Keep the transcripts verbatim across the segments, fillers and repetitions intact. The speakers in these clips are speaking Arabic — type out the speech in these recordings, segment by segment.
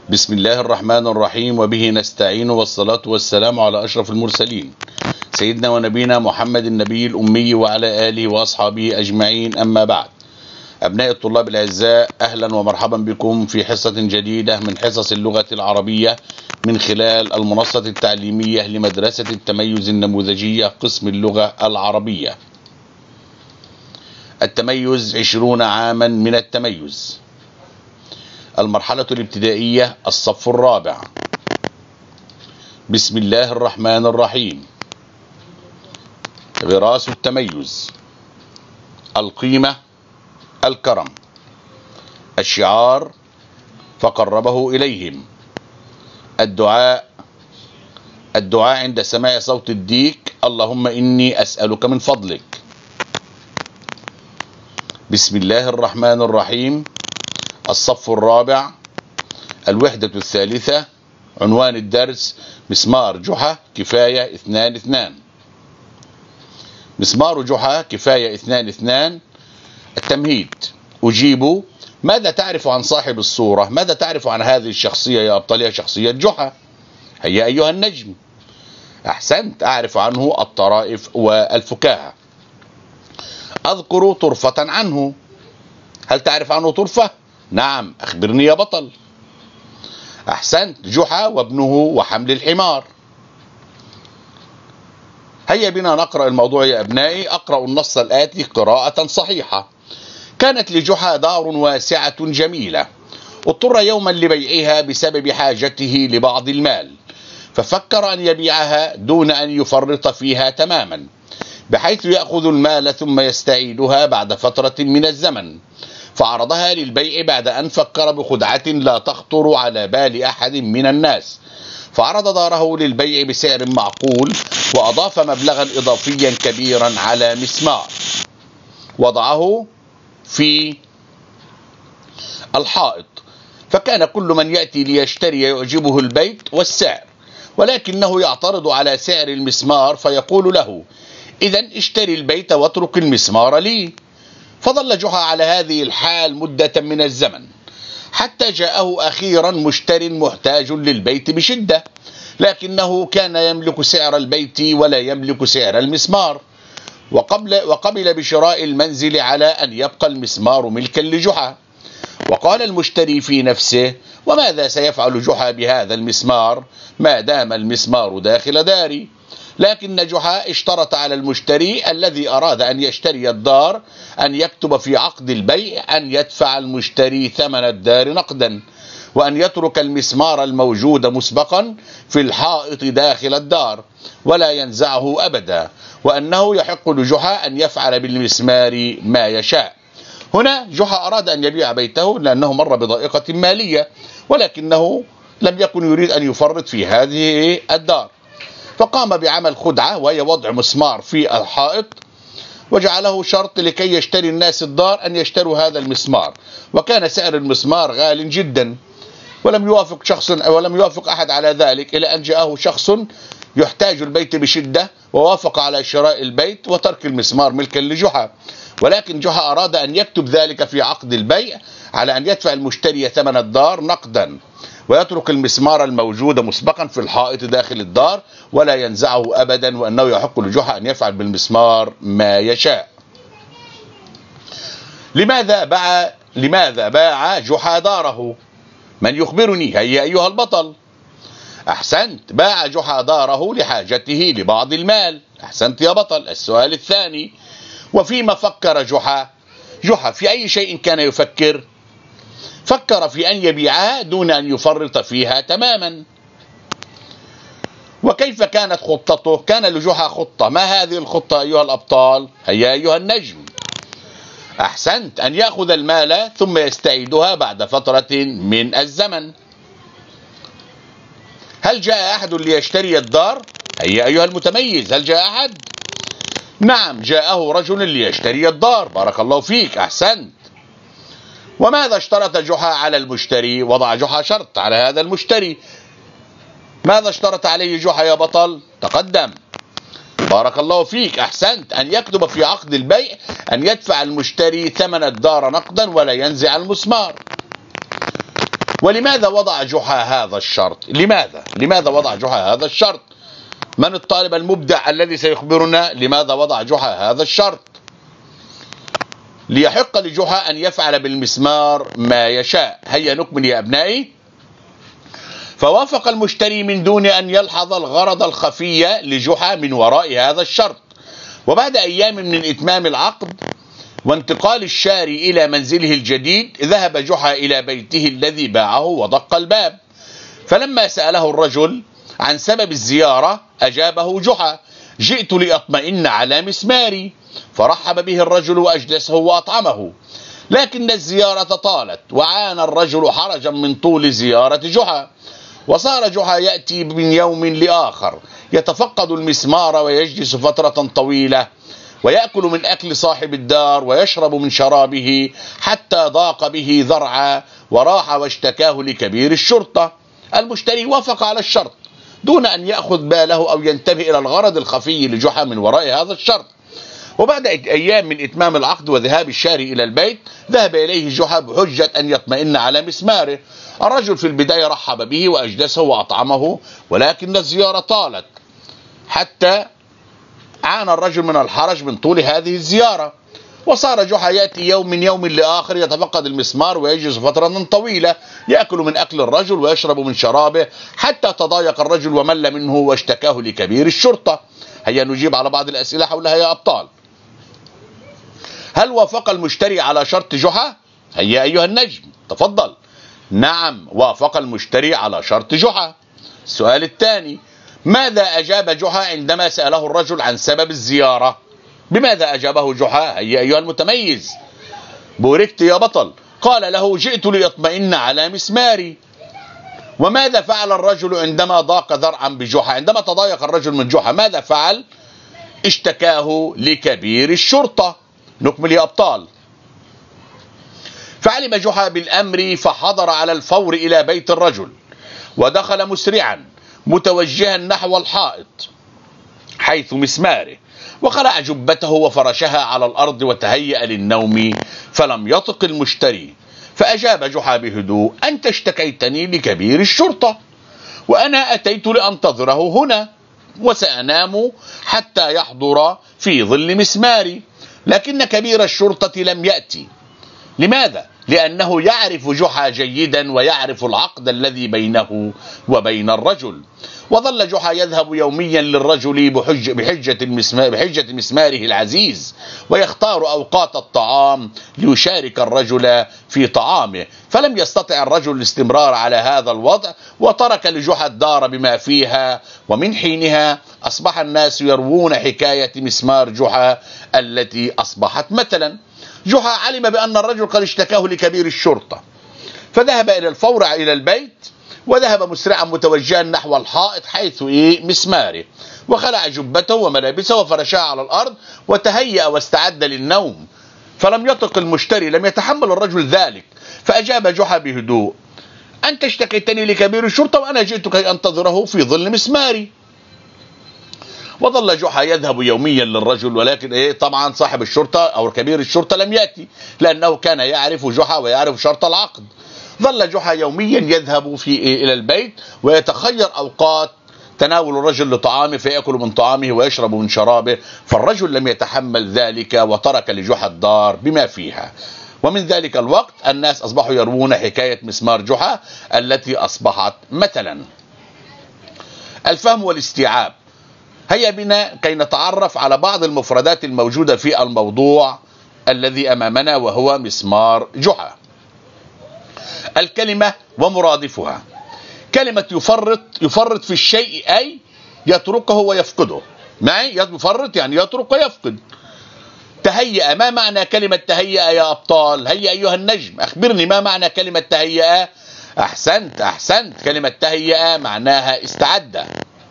بسم الله الرحمن الرحيم، وبه نستعين، والصلاة والسلام على أشرف المرسلين سيدنا ونبينا محمد النبي الأمي وعلى آله وأصحابه أجمعين. أما بعد، أبناء الطلاب الأعزاء، أهلا ومرحبا بكم في حصة جديدة من حصص اللغة العربية من خلال المنصة التعليمية لمدرسة التميز النموذجية قسم اللغة العربية. التميز عشرون عاما من التميز. المرحلة الابتدائية الصف الرابع. بسم الله الرحمن الرحيم. غراس التميز. القيمة الكرم. الشعار فقربه إليهم. الدعاء الدعاء عند سماع صوت الديك: اللهم إني أسألك من فضلك. بسم الله الرحمن الرحيم. الصف الرابع. الوحدة الثالثة. عنوان الدرس: مسمار جحا كفاية اثنان اثنان. مسمار جحا كفاية اثنان اثنان. التمهيد: أجيب: ماذا تعرف عن صاحب الصورة؟ ماذا تعرف عن هذه الشخصية يا أبطال؟ شخصية جحا. هيا أيها النجم. أحسنت، أعرف عنه الطرائف والفكاهة. أذكر طرفة عنه. هل تعرف عنه طرفة؟ نعم، أخبرني يا بطل. أحسنت، جحا وابنه وحمل الحمار. هيا بنا نقرأ الموضوع يا أبنائي. أقرأ النص الآتي قراءة صحيحة. كانت لجحا دار واسعة جميلة، اضطر يوما لبيعها بسبب حاجته لبعض المال، ففكر أن يبيعها دون أن يفرط فيها تماما، بحيث يأخذ المال ثم يستعيدها بعد فترة من الزمن، فعرضها للبيع بعد أن فكر بخدعة لا تخطر على بال أحد من الناس، فعرض داره للبيع بسعر معقول، وأضاف مبلغا إضافيا كبيرا على مسمار، وضعه في الحائط، فكان كل من يأتي ليشتري يعجبه البيت والسعر، ولكنه يعترض على سعر المسمار، فيقول له: إذن اشتري البيت واترك المسمار لي. فظل جحا على هذه الحال مدة من الزمن، حتى جاءه أخيرا مشتر محتاج للبيت بشدة، لكنه كان يملك سعر البيت ولا يملك سعر المسمار، وقبل وقبل بشراء المنزل على أن يبقى المسمار ملكا لجحا. وقال المشتري في نفسه: وماذا سيفعل جحا بهذا المسمار ما دام المسمار داخل داري؟ لكن جحا اشترط على المشتري الذي أراد أن يشتري الدار أن يكتب في عقد البيع أن يدفع المشتري ثمن الدار نقدا، وأن يترك المسمار الموجود مسبقا في الحائط داخل الدار ولا ينزعه أبدا، وأنه يحق لجحا أن يفعل بالمسمار ما يشاء. هنا جحا أراد أن يبيع بيته لأنه مر بضائقة مالية، ولكنه لم يكن يريد أن يفرط في هذه الدار، فقام بعمل خدعة، وهي وضع مسمار في الحائط، وجعله شرط لكي يشتري الناس الدار أن يشتروا هذا المسمار، وكان سعر المسمار غال جدا، ولم يوافق شخص ولم يوافق أحد على ذلك، إلى أن جاءه شخص يحتاج البيت بشدة ووافق على شراء البيت وترك المسمار ملكا لجحا. ولكن جحا أراد أن يكتب ذلك في عقد البيع على أن يدفع المشتري ثمن الدار نقدا، ويترك المسمار الموجود مسبقا في الحائط داخل الدار ولا ينزعه أبدا، وأنه يحق لجحا أن يفعل بالمسمار ما يشاء. لماذا باع لماذا باع جحا داره؟ من يخبرني؟ هيا أيها البطل. أحسنت، باع جحا داره لحاجته لبعض المال. أحسنت يا بطل. السؤال الثاني: وفيما فكر جحا؟ جحا في أي شيء كان يفكر؟ فكر في أن يبيعها دون أن يفرط فيها تماما. وكيف كانت خطته؟ كان لجحا خطة. ما هذه الخطة أيها الأبطال؟ هيا أيها النجم. أحسنت، أن يأخذ المال ثم يستعيدها بعد فترة من الزمن. هل جاء أحد ليشتري الدار؟ هيا أيها المتميز، هل جاء أحد؟ نعم، جاءه رجل ليشتري الدار. بارك الله فيك، أحسنت. وماذا اشترط جحا على المشتري؟ وضع جحا شرط على هذا المشتري. ماذا اشترط عليه جحا يا بطل؟ تقدم. بارك الله فيك، أحسنت. أن يكتب في عقد البيع أن يدفع المشتري ثمن الدار نقدا ولا ينزع المسمار. ولماذا وضع جحا هذا الشرط؟ لماذا؟ لماذا وضع جحا هذا الشرط؟ من الطالب المبدع الذي سيخبرنا لماذا وضع جحا هذا الشرط؟ ليحق لجحا أن يفعل بالمسمار ما يشاء. هيا نكمل يا أبنائي. فوافق المشتري من دون أن يلحظ الغرض الخفي لجحا من وراء هذا الشرط. وبعد أيام من إتمام العقد وانتقال الشاري إلى منزله الجديد، ذهب جحا إلى بيته الذي باعه ودق الباب. فلما سأله الرجل عن سبب الزيارة أجابه جحا: جئت لأطمئن على مسماري. فرحب به الرجل وأجلسه وأطعمه. لكن الزيارة طالت، وعانى الرجل حرجا من طول زيارة جحا. وصار جحا يأتي من يوم لآخر يتفقد المسمار ويجلس فترة طويلة، ويأكل من أكل صاحب الدار ويشرب من شرابه، حتى ضاق به ذرعا وراح واشتكاه لكبير الشرطة. المشتري وافق على الشرط دون أن يأخذ باله أو ينتبه إلى الغرض الخفي لجحا من وراء هذا الشرط. وبعد أيام من إتمام العقد وذهاب الشاري إلى البيت، ذهب إليه جحا بحجة أن يطمئن على مسماره. الرجل في البداية رحب به وأجلسه وأطعمه، ولكن الزيارة طالت حتى عانى الرجل من الحرج من طول هذه الزيارة. وصار جحا يأتي يوم من يوم لآخر يتفقد المسمار ويجلس فترة طويلة، يأكل من أكل الرجل ويشرب من شرابه، حتى تضايق الرجل ومل منه واشتكاه لكبير الشرطة. هيا نجيب على بعض الأسئلة حولها يا أبطال. هل وافق المشتري على شرط جحا؟ هيا أيها النجم تفضل. نعم، وافق المشتري على شرط جحا. السؤال الثاني: ماذا أجاب جحا عندما سأله الرجل عن سبب الزيارة؟ بماذا أجابه جحا؟ هيا أيها المتميز. بوركت يا بطل. قال له: جئت لأطمئن على مسماري. وماذا فعل الرجل عندما ضاق ذرعا بجحا؟ عندما تضايق الرجل من جحا ماذا فعل؟ اشتكاه لكبير الشرطة. نكمل يا أبطال. فعلم جحا بالأمر فحضر على الفور إلى بيت الرجل، ودخل مسرعا متوجها نحو الحائط حيث مسماره، وخلع جبته وفرشها على الأرض وتهيأ للنوم. فلم يطق المشتري، فأجاب جحا بهدوء: أنت اشتكيتني لكبير الشرطة، وأنا أتيت لأنتظره هنا، وسأنام حتى يحضر في ظل مسماري. لكن كبير الشرطة لم يأتي. لماذا؟ لأنه يعرف جحا جيدا ويعرف العقد الذي بينه وبين الرجل. وظل جحا يذهب يوميا للرجل بحجة, بحجة, المسمار بحجة مسماره العزيز، ويختار أوقات الطعام ليشارك الرجل في طعامه. فلم يستطع الرجل الاستمرار على هذا الوضع، وترك لجحا الدار بما فيها. ومن حينها أصبح الناس يروون حكاية مسمار جحا التي أصبحت مثلا. جحا علم بأن الرجل قد اشتكاه لكبير الشرطة، فذهب إلى الفور إلى البيت، وذهب مسرعا متوجها نحو الحائط حيث إيه مسماره، وخلع جبته وملابسه وفرشها على الأرض، وتهيأ واستعد للنوم. فلم يطق المشتري، لم يتحمل الرجل ذلك، فأجاب جحا بهدوء: أنت اشتكيتني لكبير الشرطة، وأنا جئت كي أنتظره في ظل مسماري. وظل جحا يذهب يوميا للرجل، ولكن إيه طبعا صاحب الشرطة أو كبير الشرطة لم يأتي، لأنه كان يعرف جحا ويعرف شرط العقد. ظل جحا يوميا يذهب في إيه إلى البيت، ويتخير أوقات تناول الرجل لطعامه، فيأكل من طعامه ويشرب من شرابه. فالرجل لم يتحمل ذلك، وترك لجحا الدار بما فيها. ومن ذلك الوقت الناس أصبحوا يروون حكاية مسمار جحا التي أصبحت مثلا. الفهم والاستيعاب. هيا بنا كي نتعرف على بعض المفردات الموجودة في الموضوع الذي أمامنا، وهو مسمار جحا. الكلمة ومرادفها. كلمة يفرط، يفرط في الشيء أي يتركه ويفقده. معي؟ يفرط يعني يترك ويفقد. تهيأ، ما معنى كلمة تهيأ يا أبطال؟ هيا أيها النجم أخبرني ما معنى كلمة تهيأ. أحسنت أحسنت كلمة تهيأ معناها استعد.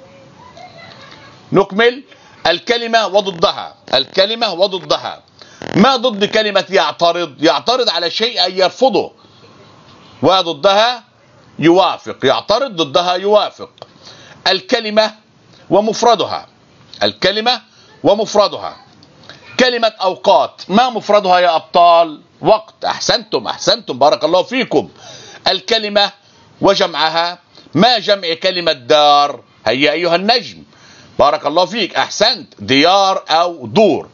نكمل. الكلمة وضدها. الكلمة وضدها. ما ضد كلمة يعترض؟ يعترض على شيء أي يرفضه، وضدها يوافق. يعترض ضدها يوافق. الكلمة ومفردها. الكلمة ومفردها. كلمة أوقات، ما مفردها يا أبطال؟ وقت. أحسنتم أحسنتم بارك الله فيكم. الكلمة وجمعها. ما جمع كلمة دار؟ هيا أيها النجم. بارك الله فيك، أحسنت، ديار أو دور.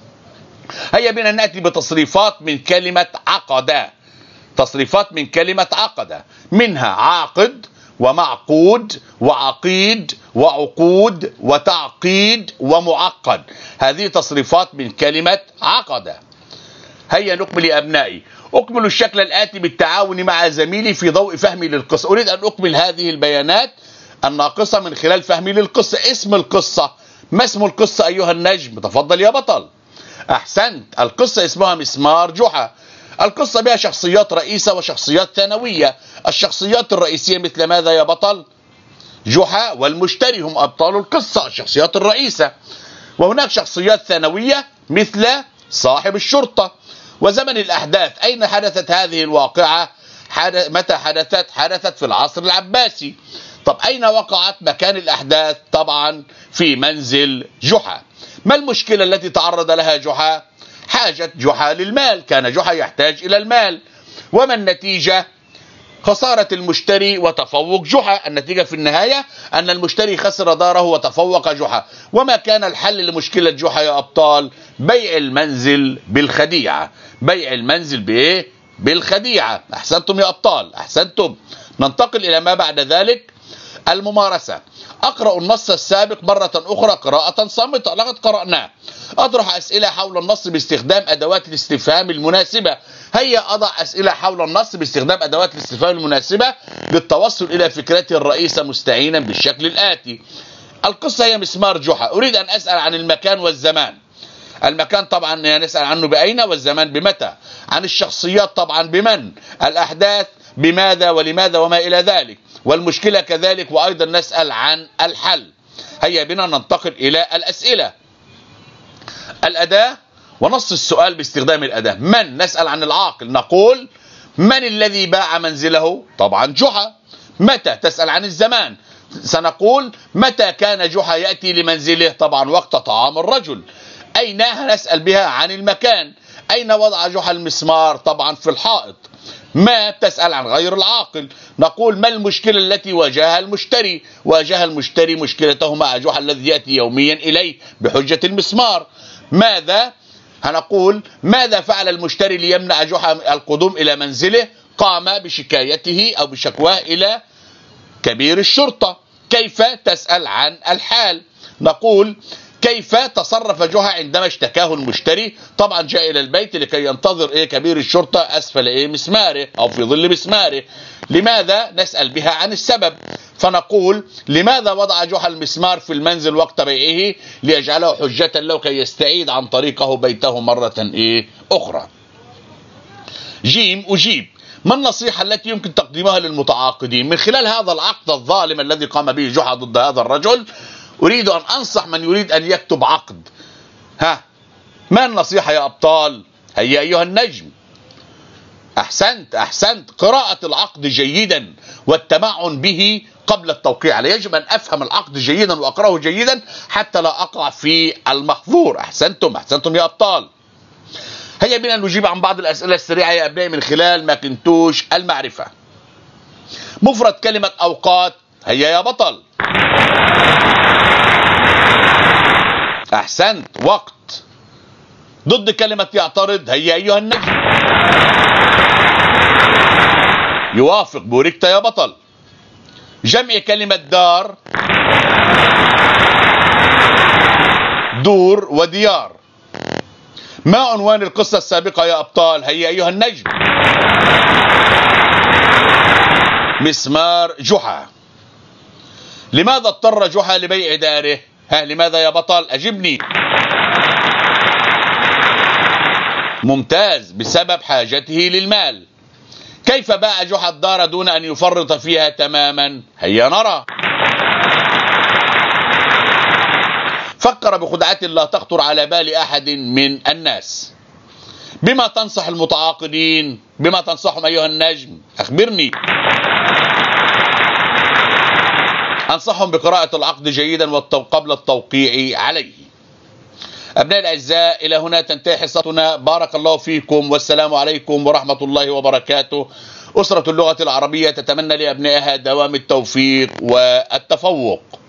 هيا بنا نأتي بتصريفات من كلمة عقد. تصريفات من كلمة عقد، منها عاقد ومعقود وعقيد وعقود وتعقيد ومعقد. هذه تصريفات من كلمة عقد. هيا نكمل يا أبنائي. أكمل الشكل الآتي بالتعاون مع زميلي في ضوء فهمي للقصة. أريد أن أكمل هذه البيانات الناقصة من خلال فهمي للقصة. اسم القصة، ما اسم القصة أيها النجم؟ تفضل يا بطل. أحسنت، القصة اسمها مسمار جحا. القصة بها شخصيات رئيسة وشخصيات ثانوية. الشخصيات الرئيسية مثل ماذا يا بطل؟ جحا والمشتري هم أبطال القصة، الشخصيات الرئيسة. وهناك شخصيات ثانوية مثل صاحب الشرطة. وزمن الأحداث، أين حدثت هذه الواقعة؟ حدث متى حدثت؟ حدثت في العصر العباسي. طب أين وقعت مكان الأحداث؟ طبعا في منزل جحا. ما المشكلة التي تعرض لها جحا؟ حاجة جحا للمال، كان جحا يحتاج إلى المال. وما النتيجة؟ خسارة المشتري وتفوق جحا. النتيجة في النهاية أن المشتري خسر داره وتفوق جحا. وما كان الحل لمشكلة جحا يا أبطال؟ بيع المنزل بالخديعة. بيع المنزل بإيه؟ بالخديعة. أحسنتم يا أبطال، أحسنتم. ننتقل إلى ما بعد ذلك، الممارسة. أقرأ النص السابق مرة أخرى قراءة صامتة، لقد قرأناه. أطرح أسئلة حول النص باستخدام أدوات الاستفهام المناسبة. هيا أضع أسئلة حول النص باستخدام أدوات الاستفهام المناسبة للتوصل إلى فكرتي الرئيسة مستعينا بالشكل الآتي. القصة هي مسمار جحا. أريد أن أسأل عن المكان والزمان. المكان طبعا نسأل عنه بأين، والزمان بمتى. عن الشخصيات طبعا بمن. الأحداث بماذا ولماذا وما إلى ذلك. والمشكلة كذلك، وأيضا نسأل عن الحل. هيا بنا ننتقل إلى الأسئلة. الأداة ونص السؤال باستخدام الأداة. من؟ نسأل عن العاقل، نقول من الذي باع منزله؟ طبعا جحا. متى؟ تسأل عن الزمان، سنقول متى كان جحا يأتي لمنزله؟ طبعا وقت طعام الرجل. أين؟ نسأل بها عن المكان. أين وضع جحا المسمار؟ طبعا في الحائط. ما؟ تسأل عن غير العاقل، نقول ما المشكلة التي واجهها المشتري؟ واجه المشتري مشكلته مع جحا الذي يأتي يوميا إليه بحجة المسمار. ماذا؟ هنقول ماذا فعل المشتري ليمنع جحا القدوم إلى منزله؟ قام بشكايته أو بشكواه إلى كبير الشرطة. كيف؟ تسأل عن الحال، نقول كيف تصرف جحا عندما اشتكاه المشتري؟ طبعا جاء إلى البيت لكي ينتظر إيه كبير الشرطة أسفل إيه مسماره أو في ظل مسماره. لماذا؟ نسأل بها عن السبب، فنقول لماذا وضع جحا المسمار في المنزل وقت بيعه؟ ليجعله حجة له كي يستعيد عن طريقه بيته مرة إيه أخرى. جيم أجيب. ما النصيحة التي يمكن تقديمها للمتعاقدين من خلال هذا العقد الظالم الذي قام به جحا ضد هذا الرجل؟ أريد أن أنصح من يريد أن يكتب عقد. ها، ما النصيحة يا أبطال؟ هيا أيها النجم. أحسنت أحسنت، قراءة العقد جيدا والتمعن به قبل التوقيع عليه. يجب أن أفهم العقد جيدا وأقرأه جيدا حتى لا أقع في المحظور. أحسنتم أحسنتم يا أبطال. هيا بنا نجيب عن بعض الأسئلة السريعة يا أبنائي من خلال ماكنتوش المعرفة. مفرد كلمة أوقات. هيا يا بطل. أحسنت، وقت. ضد كلمة يعترض. هيا أيها النجم. يوافق، بوركت يا بطل. جمع كلمة دار. دور وديار. ما عنوان القصة السابقة يا أبطال؟ هيا أيها النجم. مسمار جحا. لماذا اضطر جحا لبيع داره؟ ها، لماذا يا بطل؟ أجبني. ممتاز، بسبب حاجته للمال. كيف باع جحا الدار دون أن يفرط فيها تماما؟ هيا نرى. فكر بخدعة لا تخطر على بال أحد من الناس. بما تنصح المتعاقدين؟ بما تنصحهم أيها النجم؟ أخبرني. أنصحهم بقراءة العقد جيدا قبل التوقيع عليه. أبنائي الأعزاء، إلى هنا تنتهي حصتنا. بارك الله فيكم والسلام عليكم ورحمة الله وبركاته. أسرة اللغة العربية تتمنى لأبنائها دوام التوفيق والتفوق.